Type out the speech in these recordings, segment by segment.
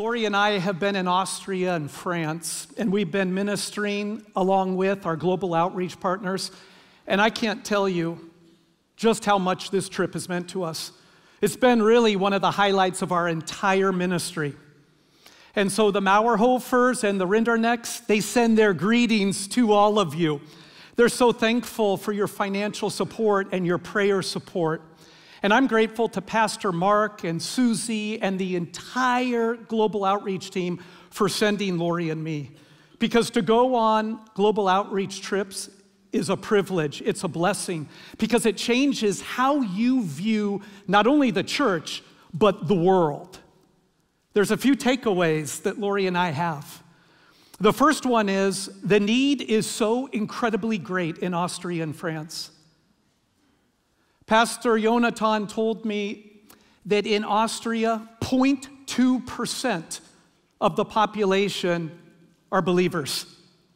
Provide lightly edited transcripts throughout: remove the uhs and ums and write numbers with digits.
Lori and I have been in Austria and France, and we've been ministering along with our global outreach partners. And I can't tell you just how much this trip has meant to us. It's been really one of the highlights of our entire ministry. And so the Mauerhofers and the Rindernecks, they send their greetings to all of you. They're so thankful for your financial support and your prayer support. And I'm grateful to Pastor Mark and Susie and the entire global outreach team for sending Lori and me. Because to go on global outreach trips is a privilege, it's a blessing, because it changes how you view not only the church, but the world. There's a few takeaways that Lori and I have. The first one is the need is so incredibly great in Austria and France. Pastor Jonathan told me that in Austria, 0.2% of the population are believers.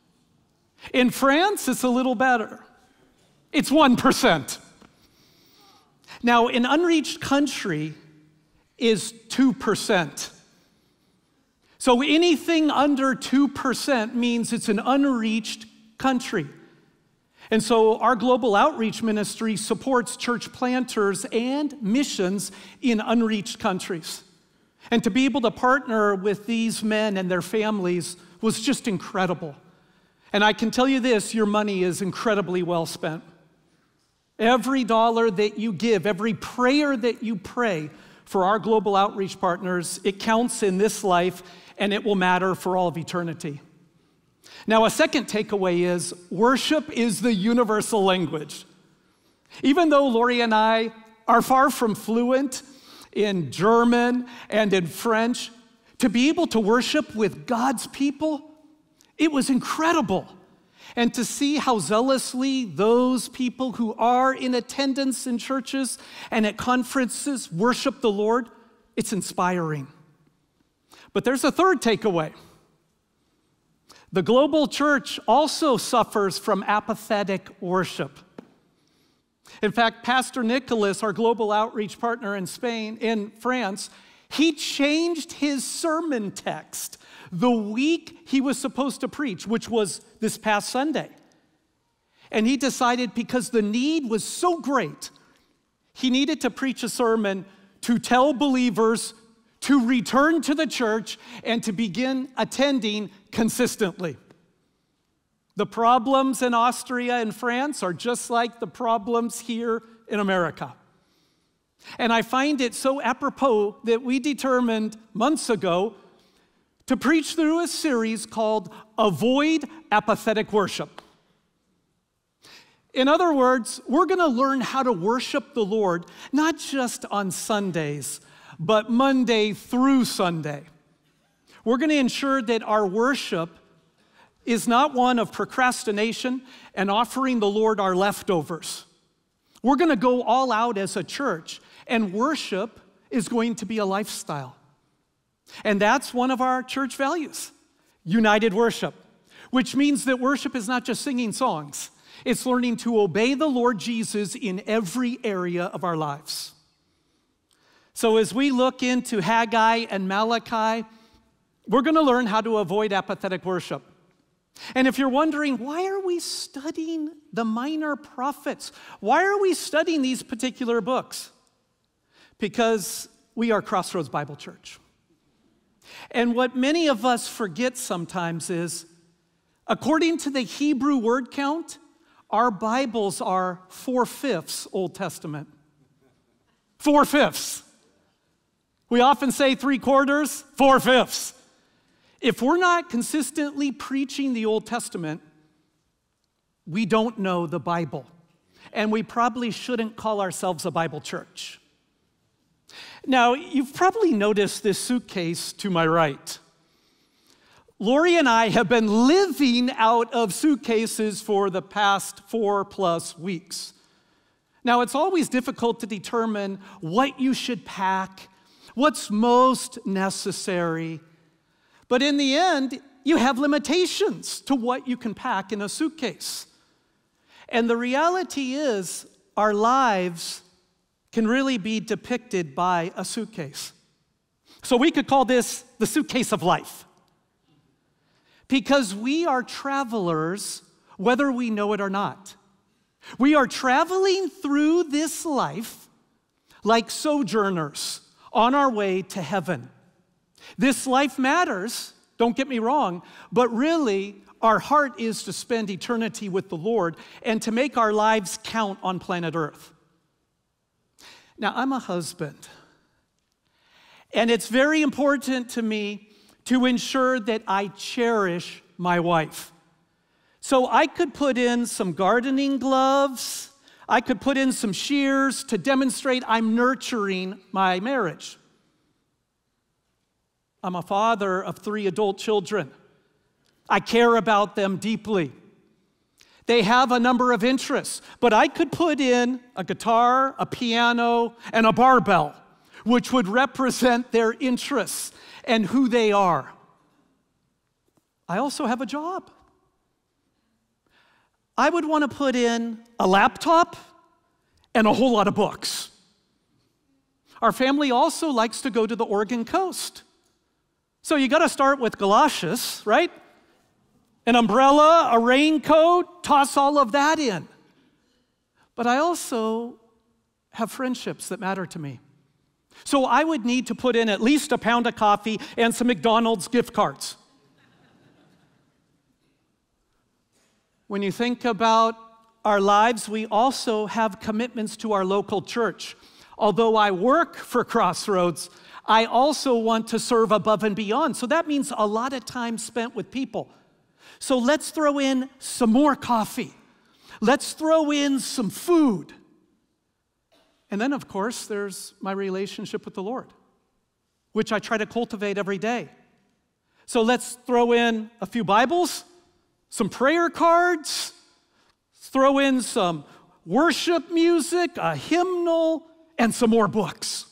In France, it's a little better. It's 1%. Now, an unreached country is 2%. So anything under 2% means it's an unreached country. And so our global outreach ministry supports church planters and missions in unreached countries. And to be able to partner with these men and their families was just incredible. And I can tell you this, your money is incredibly well spent. Every dollar that you give, every prayer that you pray for our global outreach partners, it counts in this life and it will matter for all of eternity. Now, a second takeaway is worship is the universal language. Even though Lori and I are far from fluent in German and in French, to be able to worship with God's people, it was incredible. And to see how zealously those people who are in attendance in churches and at conferences worship the Lord, it's inspiring. But there's a third takeaway. The global church also suffers from apathetic worship. In fact, Pastor Nicholas, our global outreach partner in France, he changed his sermon text the week he was supposed to preach, which was this past Sunday. And he decided because the need was so great, he needed to preach a sermon to tell believers to return to the church and to begin attending consistently. The problems in Austria and France are just like the problems here in America. And I find it so apropos that we determined months ago to preach through a series called Avoid Apathetic Worship. In other words, we're going to learn how to worship the Lord, not just on Sundays, but Monday through Sunday. We're going to ensure that our worship is not one of procrastination and offering the Lord our leftovers. We're going to go all out as a church, and worship is going to be a lifestyle. And that's one of our church values, united worship, which means that worship is not just singing songs. It's learning to obey the Lord Jesus in every area of our lives. So as we look into Haggai and Malachi, we're going to learn how to avoid apathetic worship. And if you're wondering, why are we studying the minor prophets? Why are we studying these particular books? Because we are Crossroads Bible Church. And what many of us forget sometimes is, according to the Hebrew word count, our Bibles are 4/5 Old Testament. 4/5. We often say 3/4, 4/5. If we're not consistently preaching the Old Testament, we don't know the Bible. And we probably shouldn't call ourselves a Bible church. Now, you've probably noticed this suitcase to my right. Lori and I have been living out of suitcases for the past 4+ weeks. Now, it's always difficult to determine what you should pack, what's most necessary. But in the end, you have limitations to what you can pack in a suitcase. And the reality is, our lives can really be depicted by a suitcase. So we could call this the suitcase of life. Because we are travelers, whether we know it or not. We are traveling through this life like sojourners on our way to heaven. This life matters, don't get me wrong, but really our heart is to spend eternity with the Lord and to make our lives count on planet Earth. Now, I'm a husband, and it's very important to me to ensure that I cherish my wife. So I could put in some gardening gloves, I could put in some shears to demonstrate I'm nurturing my marriage. I'm a father of 3 adult children. I care about them deeply. They have a number of interests, but I could put in a guitar, a piano, and a barbell, which would represent their interests and who they are. I also have a job. I would want to put in a laptop and a whole lot of books. Our family also likes to go to the Oregon coast. So you got to start with galoshes, right? An umbrella, a raincoat, toss all of that in. But I also have friendships that matter to me. So I would need to put in at least a pound of coffee and some McDonald's gift cards. When you think about our lives, we also have commitments to our local church. Although I work for Crossroads, I also want to serve above and beyond. So that means a lot of time spent with people. So let's throw in some more coffee. Let's throw in some food. And then, of course, there's my relationship with the Lord, which I try to cultivate every day. So let's throw in a few Bibles, some prayer cards, throw in some worship music, a hymnal, and some more books.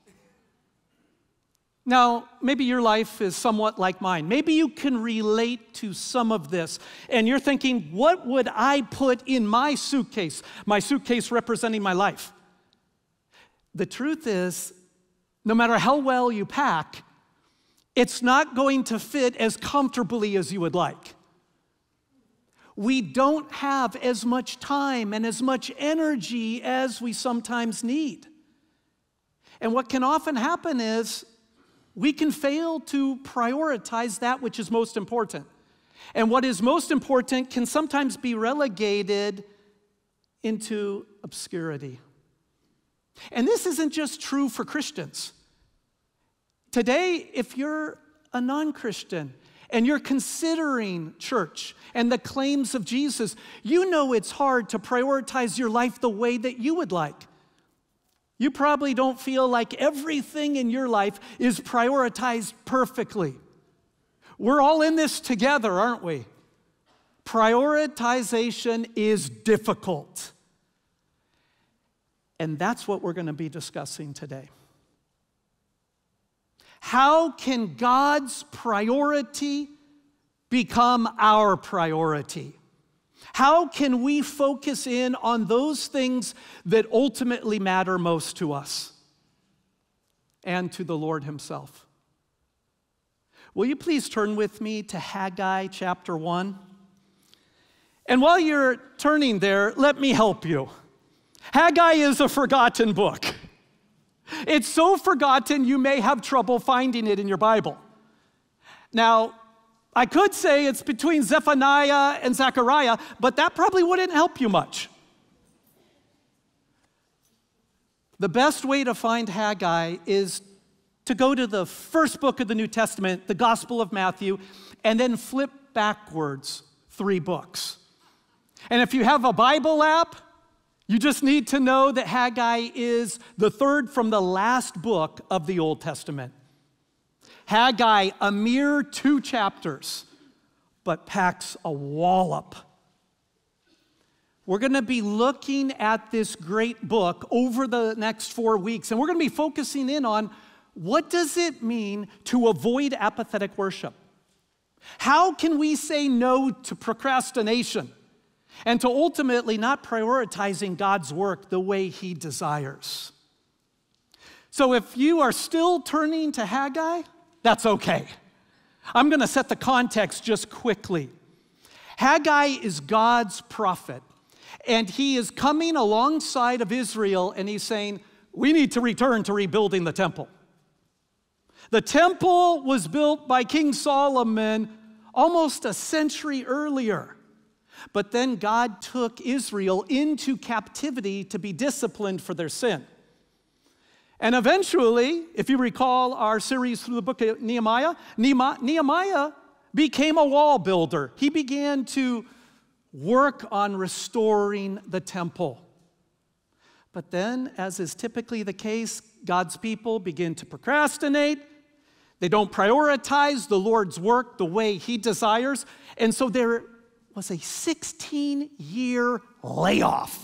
Now, maybe your life is somewhat like mine. Maybe you can relate to some of this, and you're thinking, what would I put in my suitcase representing my life? The truth is, no matter how well you pack, it's not going to fit as comfortably as you would like. We don't have as much time and as much energy as we sometimes need. And what can often happen is we can fail to prioritize that which is most important. And what is most important can sometimes be relegated into obscurity. And this isn't just true for Christians. Today, if you're a non-Christian and you're considering church and the claims of Jesus, you know it's hard to prioritize your life the way that you would like. You probably don't feel like everything in your life is prioritized perfectly. We're all in this together, aren't we? Prioritization is difficult. And that's what we're going to be discussing today. How can God's priority become our priority? How can we focus in on those things that ultimately matter most to us and to the Lord Himself? Will you please turn with me to Haggai chapter 1? And while you're turning there, let me help you. Haggai is a forgotten book. It's so forgotten you may have trouble finding it in your Bible. Now, I could say it's between Zephaniah and Zechariah, but that probably wouldn't help you much. The best way to find Haggai is to go to the first book of the New Testament, the Gospel of Matthew, and then flip backwards 3 books. And if you have a Bible app, you just need to know that Haggai is the third from the last book of the Old Testament. Haggai, a mere 2 chapters, but packs a wallop. We're going to be looking at this great book over the next 4 weeks, and we're going to be focusing in on what does it mean to avoid apathetic worship? How can we say no to procrastination and to ultimately not prioritizing God's work the way He desires? So if you are still turning to Haggai, that's okay. I'm going to set the context just quickly. Haggai is God's prophet, and he is coming alongside of Israel, and he's saying, we need to return to rebuilding the temple. The temple was built by King Solomon almost a century earlier. But then God took Israel into captivity to be disciplined for their sin. And eventually, if you recall our series through the book of Nehemiah, Nehemiah became a wall builder. He began to work on restoring the temple. But then, as is typically the case, God's people begin to procrastinate. They don't prioritize the Lord's work the way he desires. And so there was a 16-year layoff.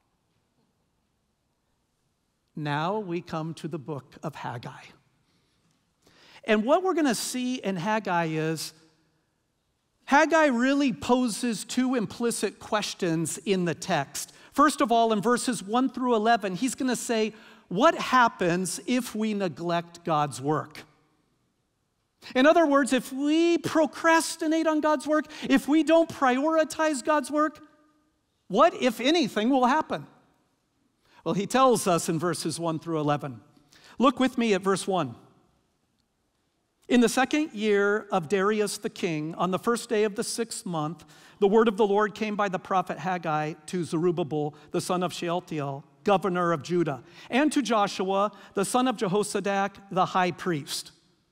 Now we come to the book of Haggai. And what we're going to see in Haggai is, Haggai really poses two implicit questions in the text. First of all, in verses 1 through 11, he's going to say, what happens if we neglect God's work? In other words, if we procrastinate on God's work, if we don't prioritize God's work, what, if anything, will happen? Well, he tells us in verses 1 through 11. Look with me at verse 1. In the 2nd year of Darius the king, on the 1st day of the 6th month, the word of the Lord came by the prophet Haggai to Zerubbabel, the son of Shealtiel, governor of Judah, and to Joshua, the son of Jehozadak, the high priest.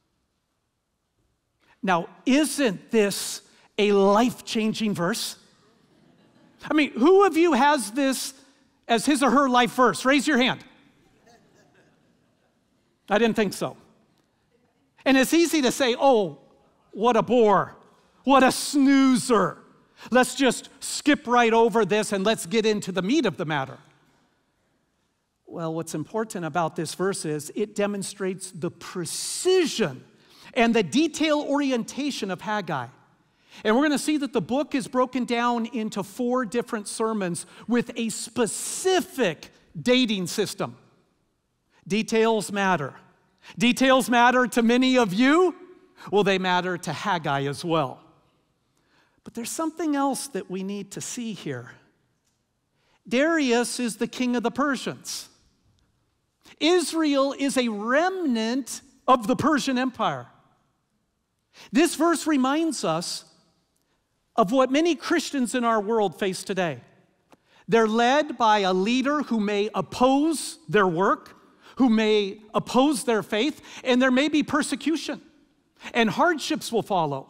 Now, isn't this a life-changing verse? I mean, who of you has this as his or her life verse? Raise your hand. I didn't think so. And it's easy to say, oh, what a bore, what a snoozer. Let's just skip right over this and let's get into the meat of the matter. Well, what's important about this verse is it demonstrates the precision and the detail orientation of Haggai. And we're going to see that the book is broken down into 4 different sermons with a specific dating system. Details matter. Details matter to many of you. Well, they matter to Haggai as well. But there's something else that we need to see here. Darius is the king of the Persians. Israel is a remnant of the Persian Empire. This verse reminds us of what many Christians in our world face today. They're led by a leader who may oppose their work, who may oppose their faith, and there may be persecution, and hardships will follow.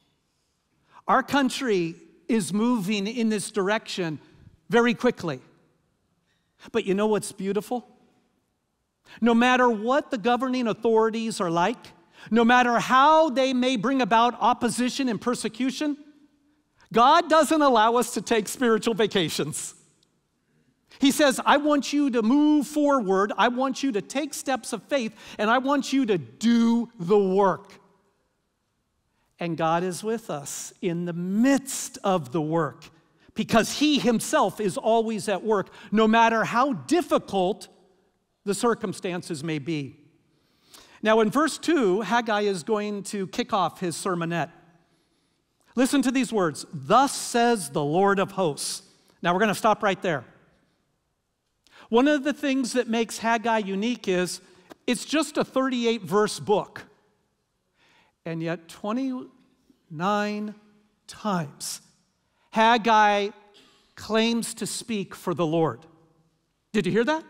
Our country is moving in this direction very quickly. But you know what's beautiful? No matter what the governing authorities are like, no matter how they may bring about opposition and persecution, God doesn't allow us to take spiritual vacations. He says, I want you to move forward, I want you to take steps of faith, and I want you to do the work. And God is with us in the midst of the work because he himself is always at work, no matter how difficult the circumstances may be. Now, in verse 2, Haggai is going to kick off his sermonette. Listen to these words, thus says the Lord of hosts. Now, we're going to stop right there. One of the things that makes Haggai unique is it's just a 38-verse book. And yet 29 times Haggai claims to speak for the Lord. Did you hear that?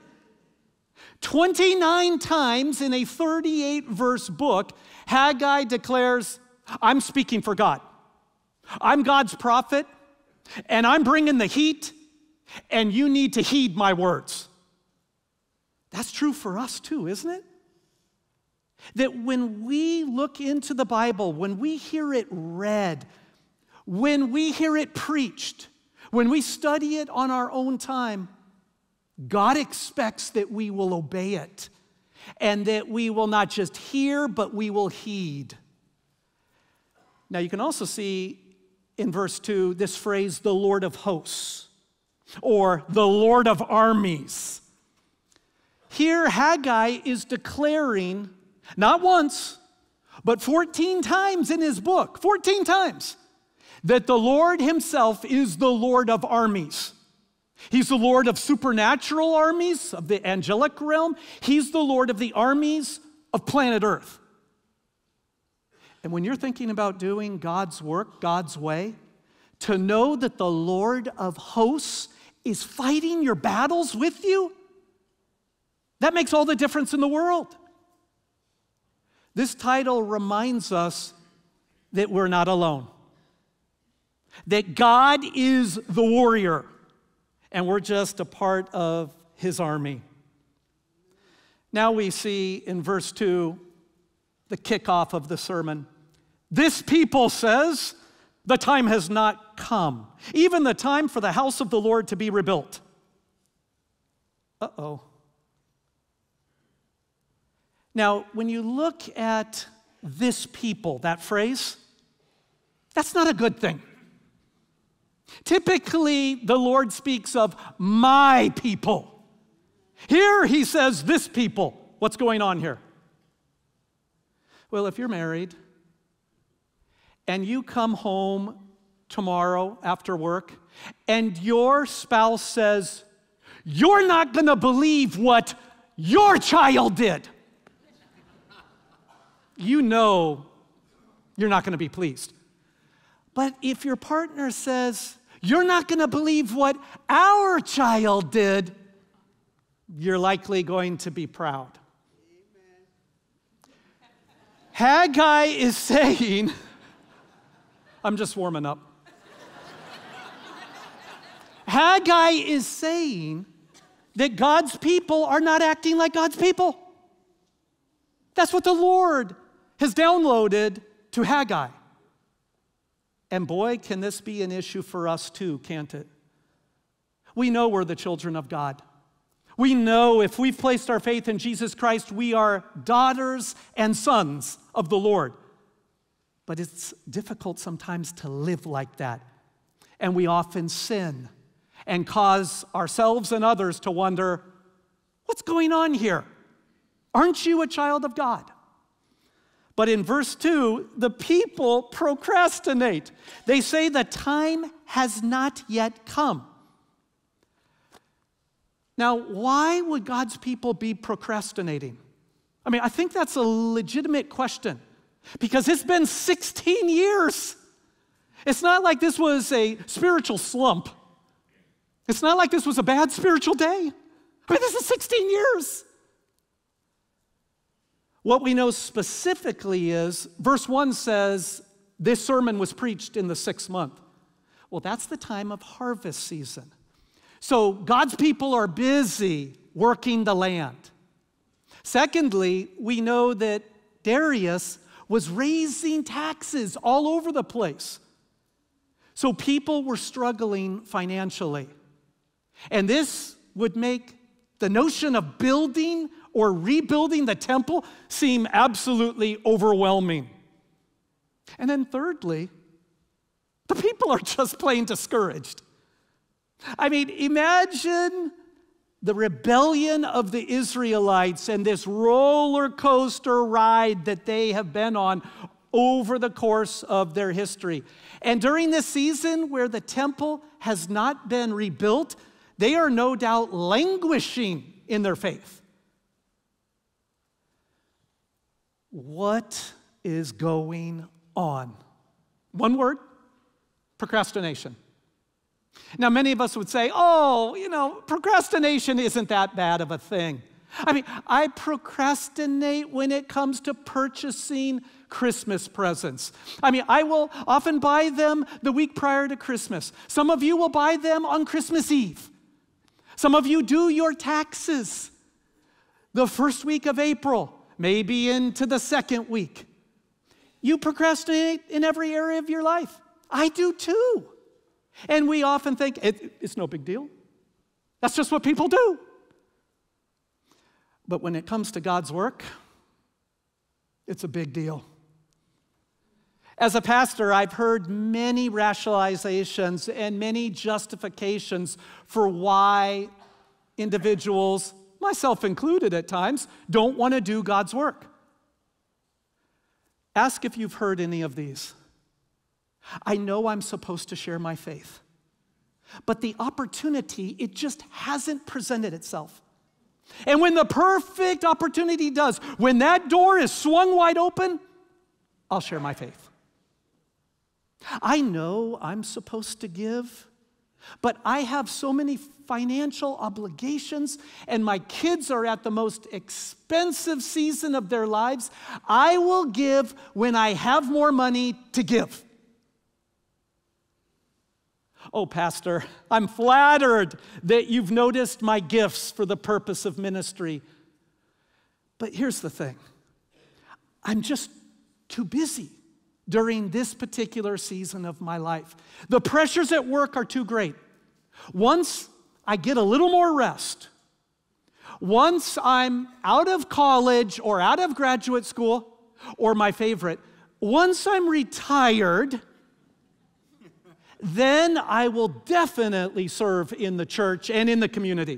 29 times in a 38-verse book, Haggai declares, I'm speaking for God. I'm God's prophet, and I'm bringing the heat, and you need to heed my words. That's true for us too, isn't it? That when we look into the Bible, when we hear it read, when we hear it preached, when we study it on our own time, God expects that we will obey it and that we will not just hear, but we will heed. Now, you can also see in verse 2 this phrase, the Lord of hosts, or the Lord of armies. here Haggai is declaring, not once, but 14 times in his book, 14 times, that the Lord himself is the Lord of armies. He's the Lord of supernatural armies, of the angelic realm. He's the Lord of the armies of planet Earth. And when you're thinking about doing God's work, God's way, to know that the Lord of hosts is fighting your battles with you, that makes all the difference in the world. This title reminds us that we're not alone, that God is the warrior, and we're just a part of his army. Now we see in verse 2 the kickoff of the sermon. This people says, the time has not come, even the time for the house of the Lord to be rebuilt. Uh-oh. Now, when you look at this people, that phrase, that's not a good thing. Typically, the Lord speaks of my people. Here he says this people. What's going on here? Well, if you're married and you come home tomorrow after work and your spouse says, you're not going to believe what your child did, you know you're not going to be pleased. But if your partner says, you're not going to believe what our child did, you're likely going to be proud. Amen. Haggai is saying, I'm just warming up. Haggai is saying that God's people are not acting like God's people. That's what the Lord has downloaded to Haggai. And boy, can this be an issue for us too, can't it? We know we're the children of God. We know if we've placed our faith in Jesus Christ, we are daughters and sons of the Lord. But it's difficult sometimes to live like that. And we often sin and cause ourselves and others to wonder, what's going on here? Aren't you a child of God? But in verse 2, the people procrastinate. They say the time has not yet come. Now, why would God's people be procrastinating? I mean, I think that's a legitimate question because it's been 16 years. It's not like this was a spiritual slump. It's not like this was a bad spiritual day. I mean, this is 16 years. What we know specifically is, verse 1 says, this sermon was preached in the 6th month. Well, that's the time of harvest season. So God's people are busy working the land. Secondly, we know that Darius was raising taxes all over the place. So people were struggling financially. And this would make the notion of building or rebuilding the temple seem absolutely overwhelming. And then thirdly, the people are just plain discouraged. I mean, imagine the rebellion of the Israelites and this roller coaster ride that they have been on over the course of their history. And during this season where the temple has not been rebuilt, they are no doubt languishing in their faith. What is going on? One word, procrastination. Now, many of us would say, procrastination isn't that bad of a thing. I mean, I procrastinate when it comes to purchasing Christmas presents. I mean, I will often buy them the week prior to Christmas. Some of you will buy them on Christmas Eve. Some of you do your taxes the first week of April, maybe into the second week. You procrastinate in every area of your life. I do too. And we often think it's no big deal. That's just what people do. But when it comes to God's work, it's a big deal. As a pastor, I've heard many rationalizations and many justifications for why individuals, myself included at times, don't want to do God's work. Ask if you've heard any of these. I know I'm supposed to share my faith, but the opportunity, it just hasn't presented itself. And when the perfect opportunity does, when that door is swung wide open, I'll share my faith. I know I'm supposed to give, but I have so many financial obligations, and my kids are at the most expensive season of their lives. I will give when I have more money to give. Oh, Pastor, I'm flattered that you've noticed my gifts for the purpose of ministry. But here's the thing. I'm just too busy during this particular season of my life. The pressures at work are too great. Once I get a little more rest, once I'm out of college or out of graduate school, or my favorite, once I'm retired, then I will definitely serve in the church and in the community.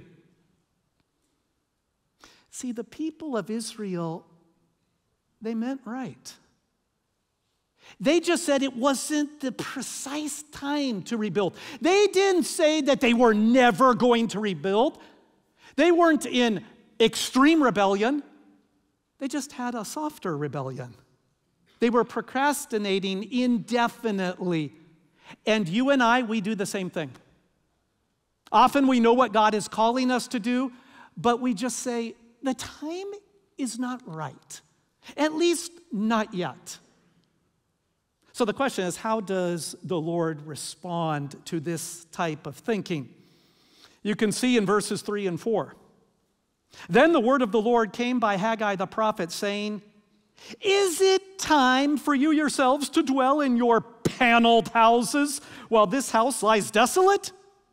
See, the people of Israel, they meant right. They just said it wasn't the precise time to rebuild. They didn't say that they were never going to rebuild. They weren't in extreme rebellion. They just had a softer rebellion. They were procrastinating indefinitely. And you and I, we do the same thing. Often we know what God is calling us to do, but we just say, the time is not right. At least not yet. So the question is, how does the Lord respond to this type of thinking? You can see in verses 3 and 4. Then the word of the Lord came by Haggai the prophet, saying, is it time for you yourselves to dwell in your paneled houses while this house lies desolate?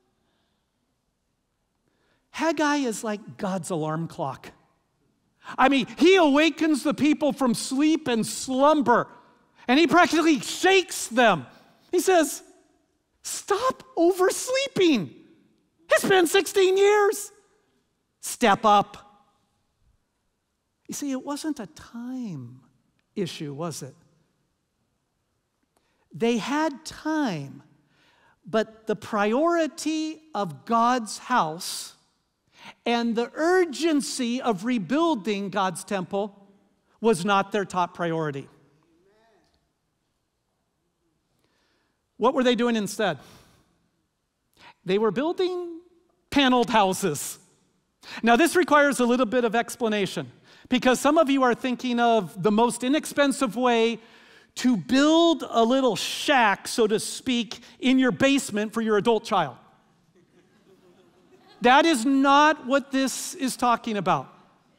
Haggai is like God's alarm clock. I mean, he awakens the people from sleep and slumber, and he practically shakes them. He says, stop oversleeping. It's been 16 years. Step up. You see, it wasn't a time issue, was it? They had time, but the priority of God's house and the urgency of rebuilding God's temple was not their top priority. What were they doing instead? They were building paneled houses. Now, this requires a little bit of explanation, because some of you are thinking of the most inexpensive way to build a little shack, so to speak, in your basement for your adult child. That is not what this is talking about.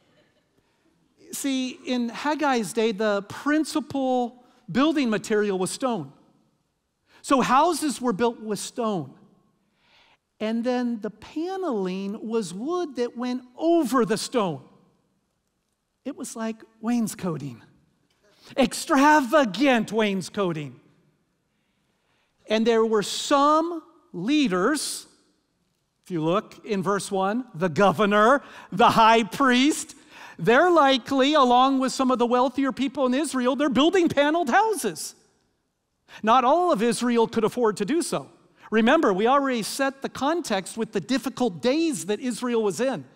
See, in Haggai's day, the principal building material was stone. So houses were built with stone. And then the paneling was wood that went over the stone. It was like wainscoting, extravagant wainscoting. And there were some leaders, if you look in verse 1, the governor, the high priest, they're likely, along with some of the wealthier people in Israel, they're building paneled houses. Not all of Israel could afford to do so. Remember, we already set the context with the difficult days that Israel was in.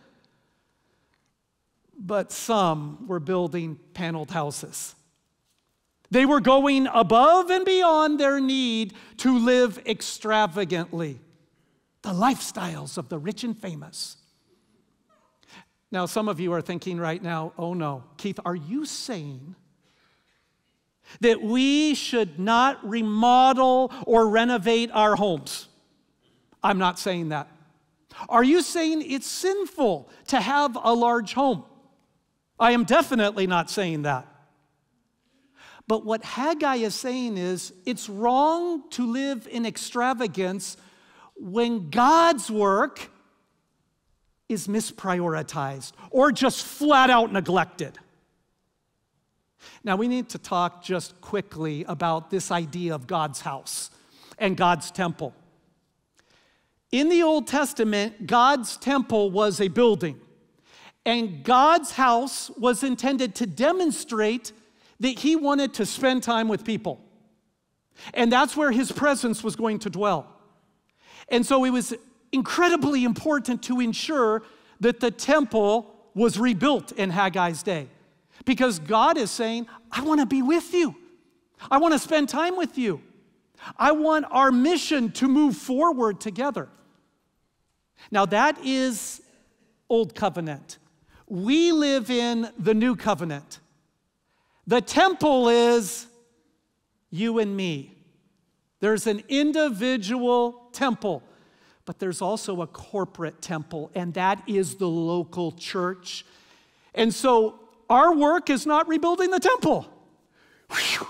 But some were building paneled houses. They were going above and beyond their need to live extravagantly. The lifestyles of the rich and famous. Now, some of you are thinking right now, oh no, Keith, are you saying that we should not remodel or renovate our homes? I'm not saying that. Are you saying it's sinful to have a large home? I am definitely not saying that. But what Haggai is saying is it's wrong to live in extravagance when God's work is misprioritized or just flat out neglected. Now, we need to talk just quickly about this idea of God's house and God's temple. In the Old Testament, God's temple was a building. And God's house was intended to demonstrate that he wanted to spend time with people. And that's where his presence was going to dwell. And so it was incredibly important to ensure that the temple was rebuilt in Haggai's day. Because God is saying, I want to be with you. I want to spend time with you. I want our mission to move forward together. Now that is Old Covenant. We live in the New Covenant. The temple is you and me. There's an individual temple, but there's also a corporate temple, and that is the local church. And so our work is not rebuilding the temple. Whew.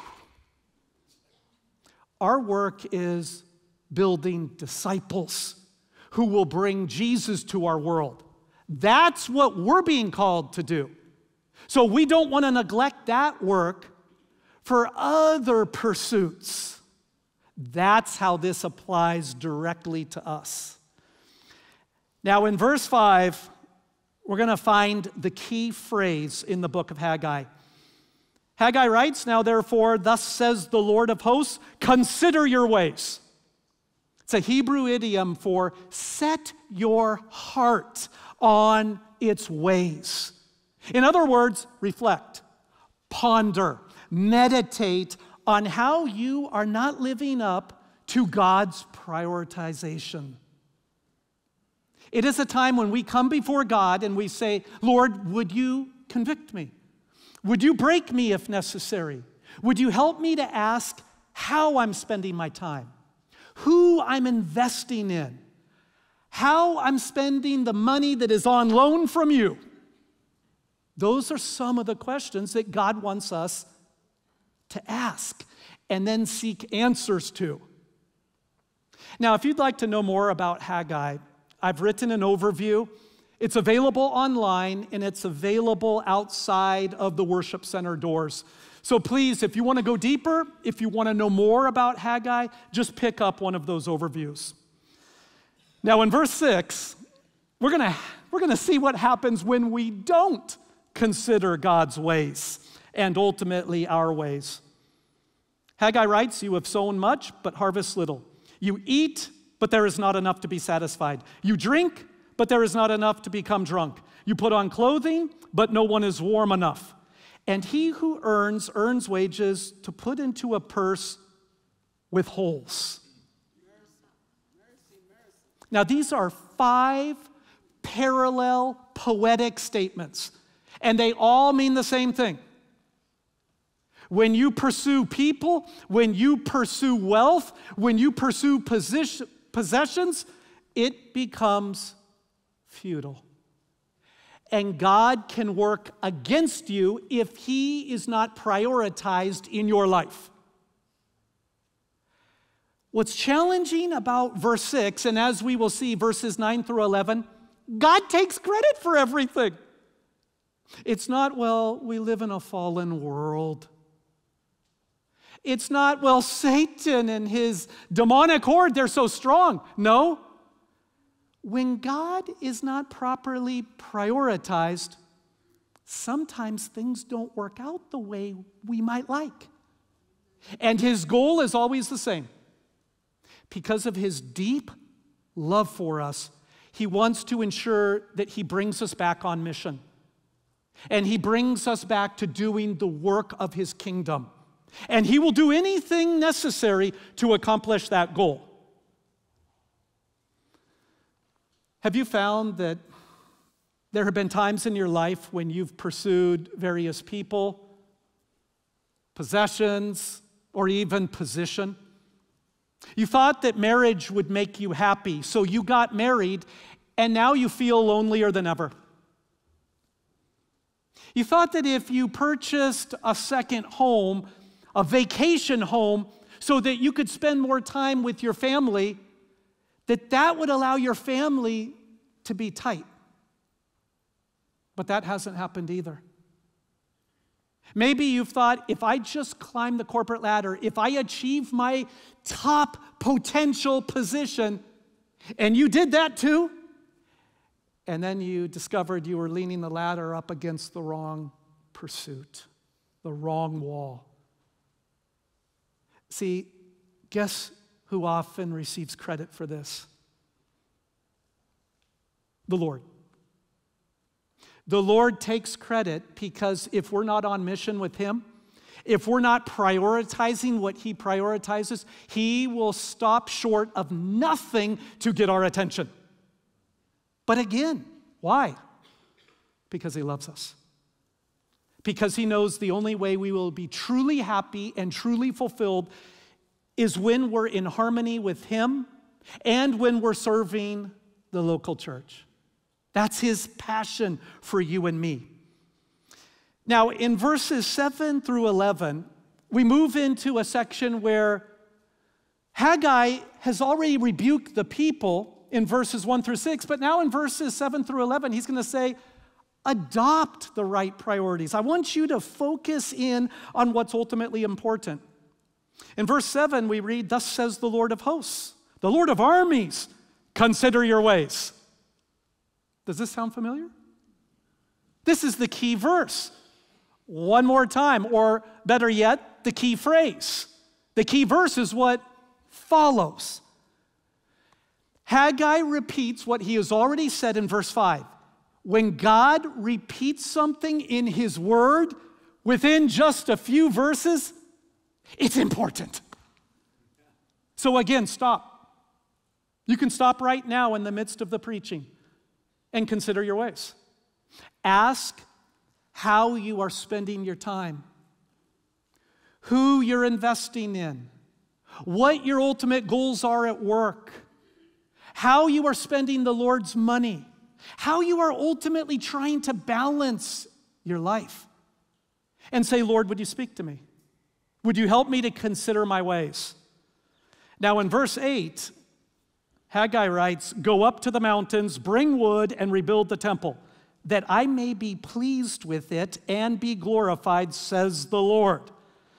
Our work is building disciples who will bring Jesus to our world. That's what we're being called to do. So we don't want to neglect that work for other pursuits. That's how this applies directly to us. Now in verse 5, we're going to find the key phrase in the book of Haggai. Haggai writes, now therefore, thus says the Lord of hosts, consider your ways. It's a Hebrew idiom for set your heart on its ways. In other words, reflect, ponder, meditate on how you are not living up to God's prioritization. It is a time when we come before God and we say, Lord, would you convict me? Would you break me if necessary? Would you help me to ask how I'm spending my time? Who I'm investing in? How I'm spending the money that is on loan from you? Those are some of the questions that God wants us to ask and then seek answers to. Now, if you'd like to know more about Haggai, I've written an overview. It's available online, and it's available outside of the worship center doors. So please, if you want to go deeper, if you want to know more about Haggai, just pick up one of those overviews. Now in verse 6, we're going to see what happens when we don't consider God's ways and ultimately our ways. Haggai writes, you have sown much, but harvest little. You eat, but there is not enough to be satisfied. You drink, but there is not enough to become drunk. You put on clothing, but no one is warm enough. And he who earns wages to put into a purse with holes. Now these are 5 parallel poetic statements, and they all mean the same thing. When you pursue people, when you pursue wealth, when you pursue possessions, it becomes futile. And God can work against you if he is not prioritized in your life. What's challenging about verse 6, and as we will see, verses 9 through 11, God takes credit for everything. It's not, well, we live in a fallen world. It's not, well, Satan and his demonic horde, they're so strong. No. When God is not properly prioritized, sometimes things don't work out the way we might like. And his goal is always the same. Because of his deep love for us, he wants to ensure that he brings us back on mission. And he brings us back to doing the work of his kingdom. And he will do anything necessary to accomplish that goal. Have you found that there have been times in your life when you've pursued various people, possessions, or even position? You thought that marriage would make you happy, so you got married, and now you feel lonelier than ever. You thought that if you purchased a second home, a vacation home, so that you could spend more time with your family, that would allow your family to be tight. But that hasn't happened either. Maybe you've thought, if I just climb the corporate ladder, if I achieve my top potential position, and you did that too, and then you discovered you were leaning the ladder up against the wrong pursuit, the wrong wall. See, guess who often receives credit for this? The Lord. The Lord takes credit because if we're not on mission with Him, if we're not prioritizing what He prioritizes, He will stop short of nothing to get our attention. But again, why? Because He loves us. Because He knows the only way we will be truly happy and truly fulfilled is when we're in harmony with Him and when we're serving the local church. That's His passion for you and me. Now, in verses 7 through 11, we move into a section where Haggai has already rebuked the people in verses 1 through 6, but now in verses 7 through 11, he's going to say, adopt the right priorities. I want you to focus in on what's ultimately important. In verse 7, we read, "Thus says the Lord of hosts, the Lord of armies, consider your ways." Does this sound familiar? This is the key verse. One more time, or better yet, the key phrase. The key verse is what follows. Haggai repeats what he has already said in verse 5. When God repeats something in His Word within just a few verses, it's important. So again, stop. You can stop right now in the midst of the preaching and consider your ways. Ask how you are spending your time, who you're investing in, what your ultimate goals are at work, how you are spending the Lord's money, how you are ultimately trying to balance your life. And say, Lord, would you speak to me? Would you help me to consider my ways? Now in verse 8, Haggai writes, "Go up to the mountains, bring wood, and rebuild the temple, that I may be pleased with it and be glorified, says the Lord."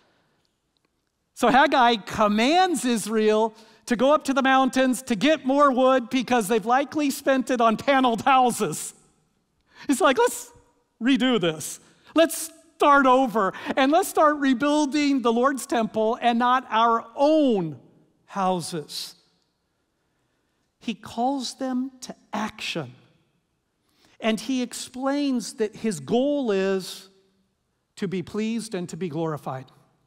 So Haggai commands Israel to go up to the mountains to get more wood because they've likely spent it on paneled houses. He's like, let's redo this. Let's start over, and let's start rebuilding the Lord's temple and not our own houses. He calls them to action. And he explains that his goal is to be pleased and to be glorified.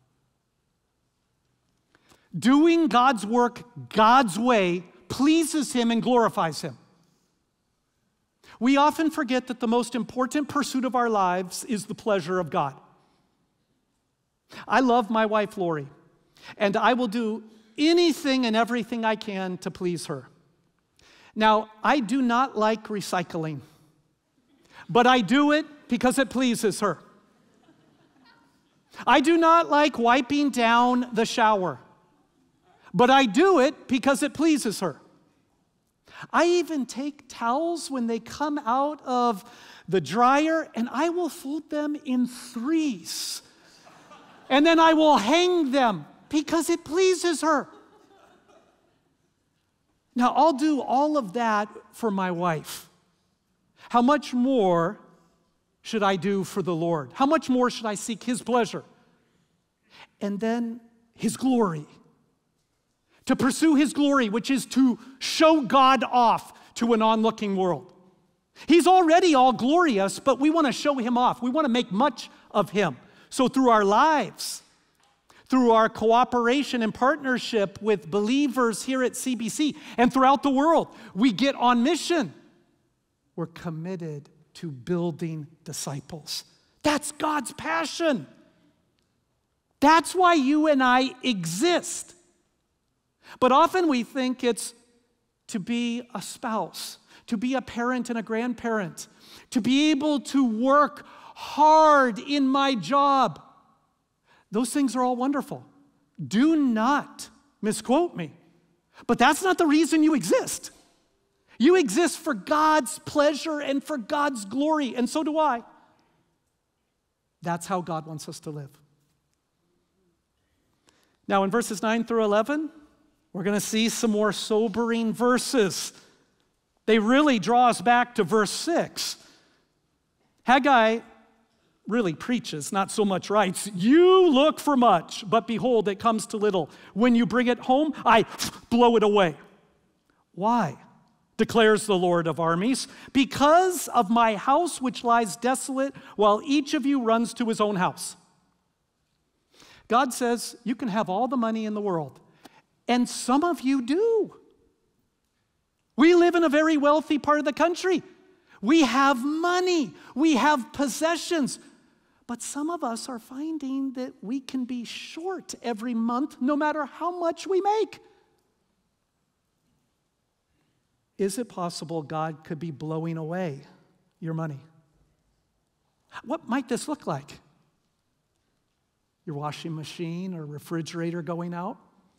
Doing God's work God's way pleases Him and glorifies Him. We often forget that the most important pursuit of our lives is the pleasure of God. I love my wife, Lori, and I will do anything and everything I can to please her. Now, I do not like recycling, but I do it because it pleases her. I do not like wiping down the shower, but I do it because it pleases her. I even take towels when they come out of the dryer, and I will fold them in threes. And then I will hang them because it pleases her. Now, I'll do all of that for my wife. How much more should I do for the Lord? How much more should I seek His pleasure? And then His glory. To pursue His glory, which is to show God off to an onlooking world. He's already all glorious, but we want to show Him off. We want to make much of Him. So through our lives, through our cooperation and partnership with believers here at CBC and throughout the world, we get on mission. We're committed to building disciples. That's God's passion. That's why you and I exist. But often we think it's to be a spouse, to be a parent and a grandparent, to be able to work hard in my job. Those things are all wonderful. Do not misquote me. But that's not the reason you exist. You exist for God's pleasure and for God's glory, and so do I. That's how God wants us to live. Now in verses 9 through 11, we're going to see some more sobering verses. They really draw us back to verse 6. Haggai really preaches, not so much writes. You look for much, but behold, it comes to little. When you bring it home, I blow it away. Why? Declares the Lord of armies. Because of my house which lies desolate, while each of you runs to his own house. God says, you can have all the money in the world. And some of you do. We live in a very wealthy part of the country. We have money. We have possessions. But some of us are finding that we can be short every month, no matter how much we make. Is it possible God could be blowing away your money? What might this look like? Your washing machine or refrigerator going out?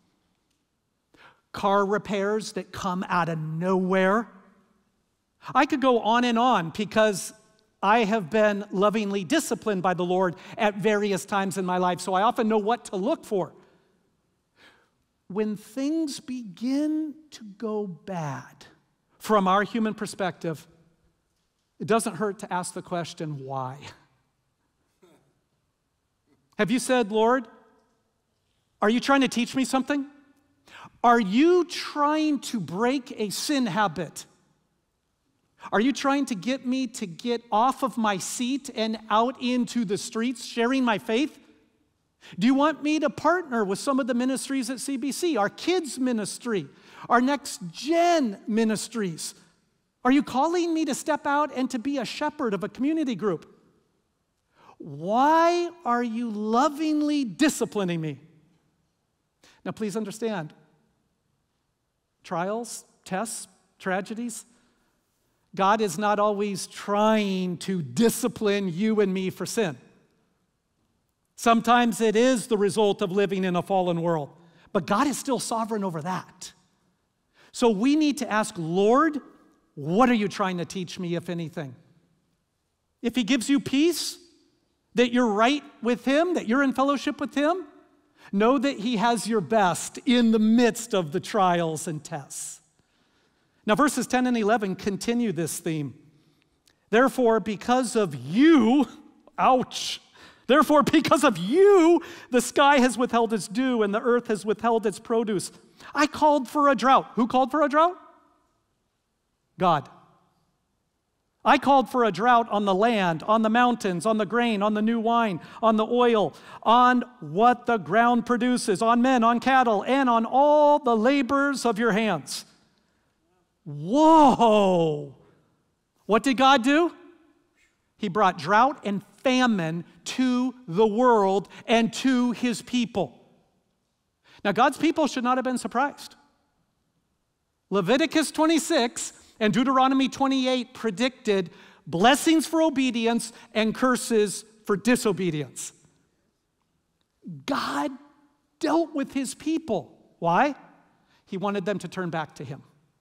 Car repairs that come out of nowhere? I could go on and on because I have been lovingly disciplined by the Lord at various times in my life, so I often know what to look for. When things begin to go bad, from our human perspective, it doesn't hurt to ask the question, why? Have you said, Lord, are you trying to teach me something? Are you trying to break a sin habit? Are you trying to get me to get off of my seat and out into the streets sharing my faith? Do you want me to partner with some of the ministries at CBC, our kids ministry, our next gen ministries? Are you calling me to step out and to be a shepherd of a community group? Why are you lovingly disciplining me? Now, please understand, trials, tests, tragedies, God is not always trying to discipline you and me for sin. Sometimes it is the result of living in a fallen world, but God is still sovereign over that. So we need to ask, Lord, what are you trying to teach me, if anything? If he gives you peace, that you're right with him, that you're in fellowship with him, know that he has your best in the midst of the trials and tests. Now, verses 10 and 11 continue this theme. Therefore, because of you, ouch, therefore, because of you, the sky has withheld its dew and the earth has withheld its produce. I called for a drought. Who called for a drought? God. I called for a drought on the land, on the mountains, on the grain, on the new wine, on the oil, on what the ground produces, on men, on cattle, and on all the labors of your hands. Whoa! What did God do? He brought drought and famine to the world and to his people. Now, God's people should not have been surprised. Leviticus 26 and Deuteronomy 28 predicted blessings for obedience and curses for disobedience. God dealt with his people. Why? He wanted them to turn back to him.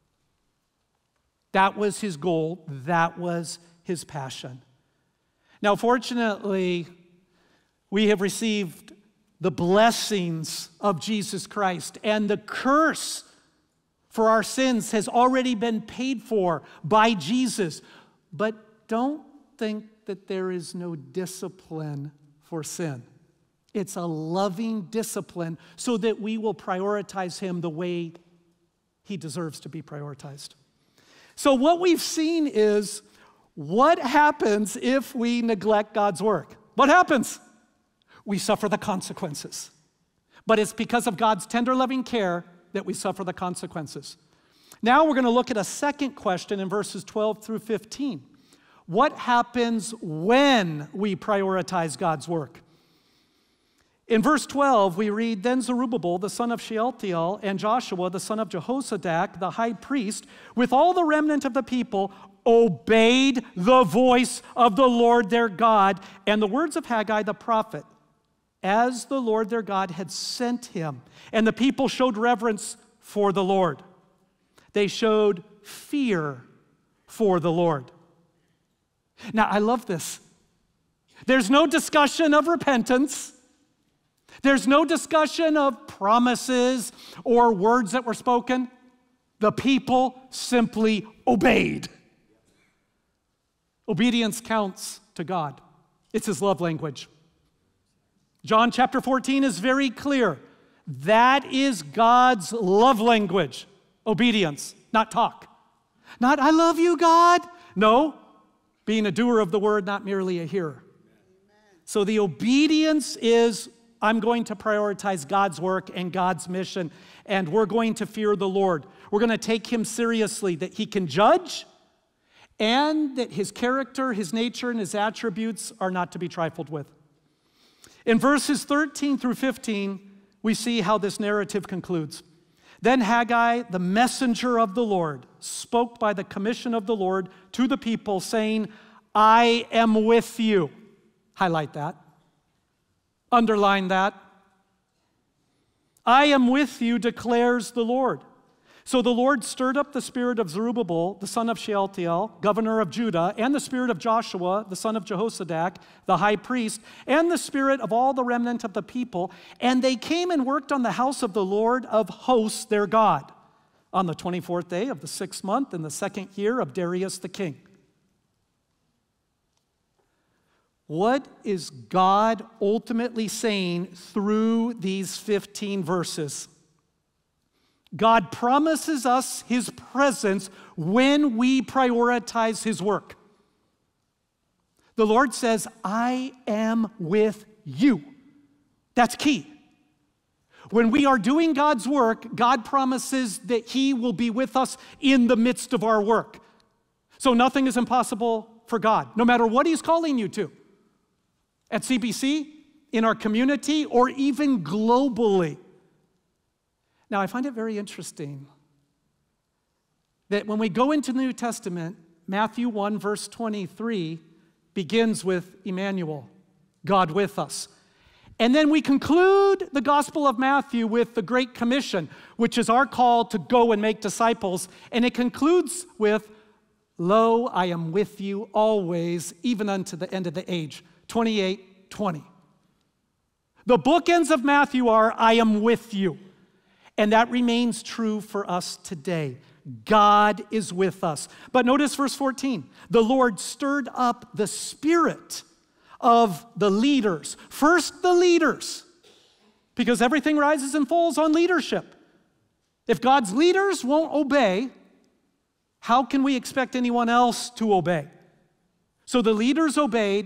That was his goal. That was his passion. Now, fortunately, we have received the blessings of Jesus Christ, and the curse for our sins has already been paid for by Jesus. But don't think that there is no discipline for sin. It's a loving discipline so that we will prioritize him the way he deserves to be prioritized. So what we've seen is what happens if we neglect God's work. What happens? We suffer the consequences. But it's because of God's tender loving care that we suffer the consequences. Now we're going to look at a second question in verses 12 through 15. What happens when we prioritize God's work? In verse 12, we read, Then Zerubbabel, the son of Shealtiel, and Joshua, the son of Jehozadak, the high priest, with all the remnant of the people, obeyed the voice of the Lord their God and the words of Haggai the prophet, as the Lord their God had sent him. And the people showed reverence for the Lord. They showed fear for the Lord. Now, I love this. There's no discussion of repentance. There's no discussion of promises or words that were spoken. The people simply obeyed. Obedience counts to God. It's his love language. John chapter 14 is very clear. That is God's love language. Obedience, not talk. Not, I love you, God. No, being a doer of the word, not merely a hearer. So the obedience is, I'm going to prioritize God's work and God's mission, and we're going to fear the Lord. We're going to take him seriously, that he can judge, and that his character, his nature, and his attributes are not to be trifled with. In verses 13 through 15, we see how this narrative concludes. Then Haggai, the messenger of the Lord, spoke by the commission of the Lord to the people, saying, I am with you. Highlight that. Underline that. I am with you, declares the Lord. So the Lord stirred up the spirit of Zerubbabel, the son of Shealtiel, governor of Judah, and the spirit of Joshua, the son of Jehozadak, the high priest, and the spirit of all the remnant of the people. And they came and worked on the house of the Lord of hosts, their God, on the 24th day of the 6th month in the 2nd year of Darius the king. What is God ultimately saying through these 15 verses? God promises us his presence when we prioritize his work. The Lord says, I am with you. That's key. When we are doing God's work, God promises that he will be with us in the midst of our work. So nothing is impossible for God, no matter what he's calling you to. At CBC, in our community, or even globally. Now, I find it very interesting that when we go into the New Testament, Matthew 1, verse 23 begins with Emmanuel, God with us. And then we conclude the Gospel of Matthew with the Great Commission, which is our call to go and make disciples. And it concludes with, Lo, I am with you always, even unto the end of the age. 28:20. The bookends of Matthew are, I am with you. And that remains true for us today. God is with us. But notice verse 14. The Lord stirred up the spirit of the leaders. First, the leaders, because everything rises and falls on leadership. If God's leaders won't obey, how can we expect anyone else to obey? So the leaders obeyed,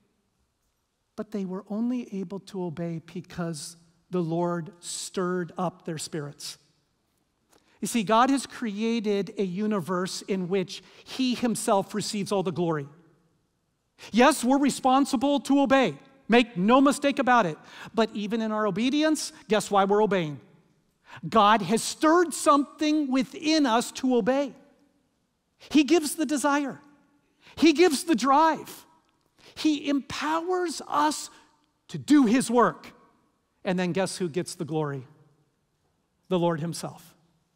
but they were only able to obey because the Lord stirred up their spirits. You see, God has created a universe in which he himself receives all the glory. Yes, we're responsible to obey. Make no mistake about it. But even in our obedience, guess why we're obeying? God has stirred something within us to obey. He gives the desire. He gives the drive. He empowers us to do his work. And then guess who gets the glory? The Lord himself.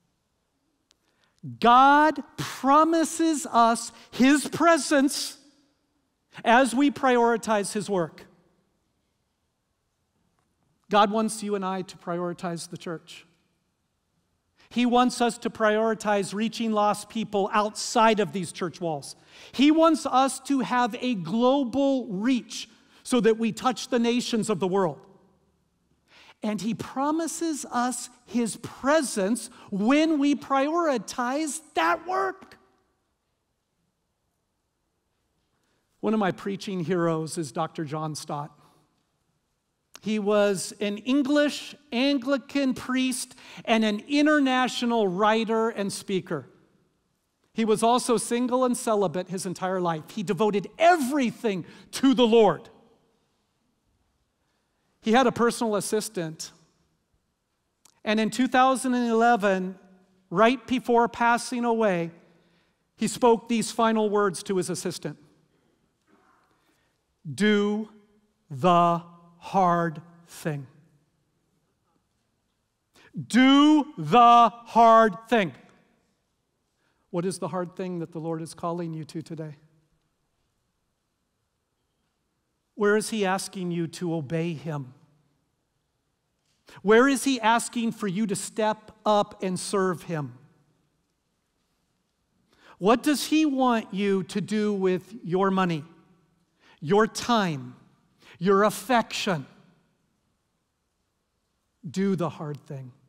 God promises us his presence as we prioritize his work. God wants you and I to prioritize the church. He wants us to prioritize reaching lost people outside of these church walls. He wants us to have a global reach so that we touch the nations of the world. And he promises us his presence when we prioritize that work. One of my preaching heroes is Dr. John Stott. He was an English Anglican priest and an international writer and speaker. He was also single and celibate his entire life. He devoted everything to the Lord. He had a personal assistant. And in 2011, right before passing away, he spoke these final words to his assistant. Do the hard thing. Do the hard thing. What is the hard thing that the Lord is calling you to today? Where is he asking you to obey him? Where is he asking for you to step up and serve him? What does He want you to do with your money, your time, your affection? Do the hard thing.